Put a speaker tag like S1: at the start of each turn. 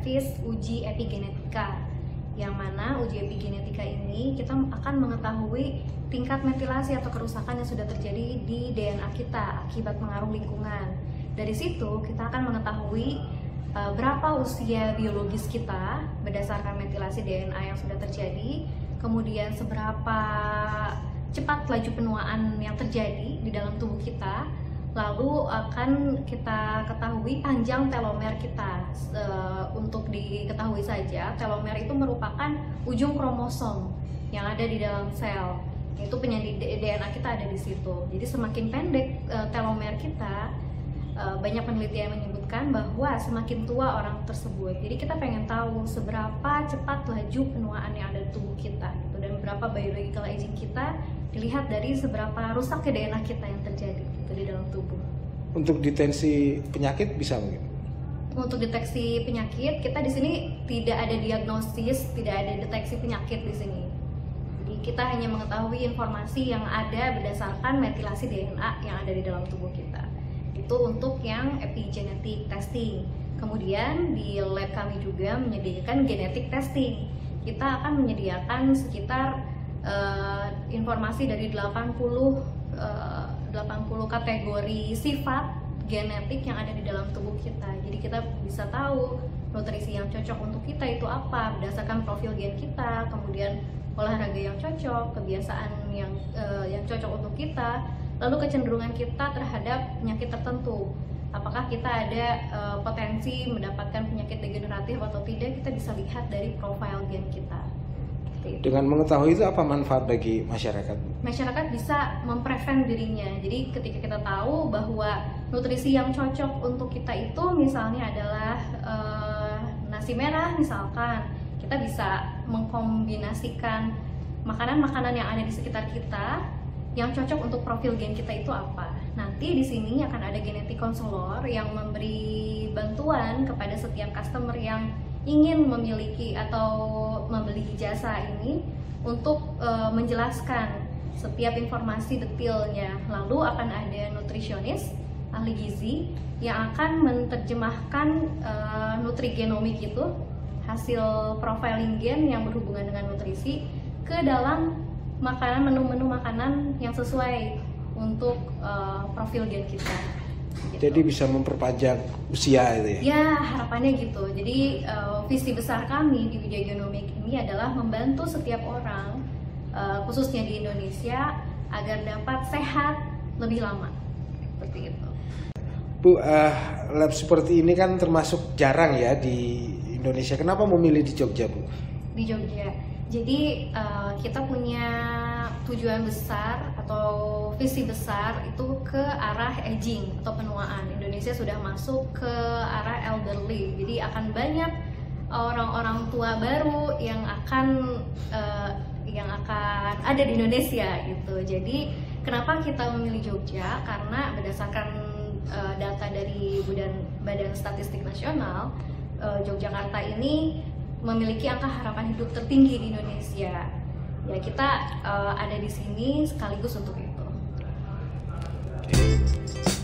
S1: berbasis uji epigenetika, yang mana uji epigenetika ini kita akan mengetahui tingkat metilasi atau kerusakan yang sudah terjadi di DNA kita akibat pengaruh lingkungan. Dari situ kita akan mengetahui berapa usia biologis kita berdasarkan metilasi DNA yang sudah terjadi, kemudian seberapa cepat laju penuaan yang terjadi di dalam tubuh kita, lalu akan kita ketahui panjang telomer kita. Untuk diketahui saja, telomer itu merupakan ujung kromosom yang ada di dalam sel. Itu penyandi DNA kita ada di situ. Jadi semakin pendek telomer kita, banyak penelitian menyebutkan bahwa semakin tua orang tersebut. Jadi kita pengen tahu seberapa cepat laju penuaan yang ada di tubuh kita, gitu. Dan berapa biological aging kita dilihat dari seberapa rusak ke DNA kita yang terjadi gitu, di dalam tubuh.
S2: Untuk deteksi penyakit bisa mungkin?
S1: Untuk deteksi penyakit, kita di sini tidak ada diagnosis, tidak ada deteksi penyakit di sini. Jadi kita hanya mengetahui informasi yang ada berdasarkan metilasi DNA yang ada di dalam tubuh kita. Itu untuk yang epigenetic testing. Kemudian di lab kami juga menyediakan genetic testing. Kita akan menyediakan sekitar informasi dari 80 kategori sifat genetik yang ada di dalam tubuh kita. Jadi kita bisa tahu nutrisi yang cocok untuk kita itu apa berdasarkan profil gen kita, kemudian olahraga yang cocok, kebiasaan yang cocok untuk kita, lalu kecenderungan kita terhadap penyakit tertentu. Apakah kita ada potensi mendapatkan penyakit degeneratif atau tidak, kita bisa lihat dari profil gen kita.
S2: Dengan mengetahui itu apa manfaat bagi masyarakat?
S1: Masyarakat bisa memprevent dirinya. Jadi ketika kita tahu bahwa nutrisi yang cocok untuk kita itu misalnya adalah nasi merah misalkan, kita bisa mengkombinasikan makanan-makanan yang ada di sekitar kita yang cocok untuk profil gen kita itu apa. Nanti di sini akan ada genetik konselor yang memberi bantuan kepada setiap customer yang ingin memiliki atau membeli jasa ini untuk menjelaskan setiap informasi detailnya. Lalu akan ada nutrisionis, ahli gizi yang akan menerjemahkan nutrigenomik itu, hasil profiling gen yang berhubungan dengan nutrisi, ke dalam menu-menu makanan yang sesuai untuk profil gen kita. Gitu.
S2: Jadi bisa memperpanjang usia itu ya?
S1: Ya, harapannya gitu. Jadi visi besar kami di Widya Genomik ini adalah membantu setiap orang, khususnya di Indonesia, agar dapat sehat lebih lama. Seperti itu.
S2: Bu, lab seperti ini kan termasuk jarang ya di Indonesia. Kenapa memilih di Jogja, Bu?
S1: Di Jogja. Jadi kita punya tujuan besar atau visi besar itu ke arah aging atau penuaan. Indonesia sudah masuk ke arah elderly. Jadi akan banyak orang-orang tua baru yang akan ada di Indonesia gitu. Jadi kenapa kita memilih Jogja? Karena berdasarkan data dari Badan Statistik Nasional, Yogyakarta ini memiliki angka harapan hidup tertinggi di Indonesia. Ya, kita ada di sini sekaligus untuk itu.